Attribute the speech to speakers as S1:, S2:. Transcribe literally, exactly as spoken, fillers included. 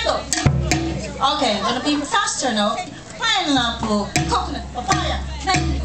S1: mango. Okay, gonna be faster now. Pineapple, coconut, papaya, mango.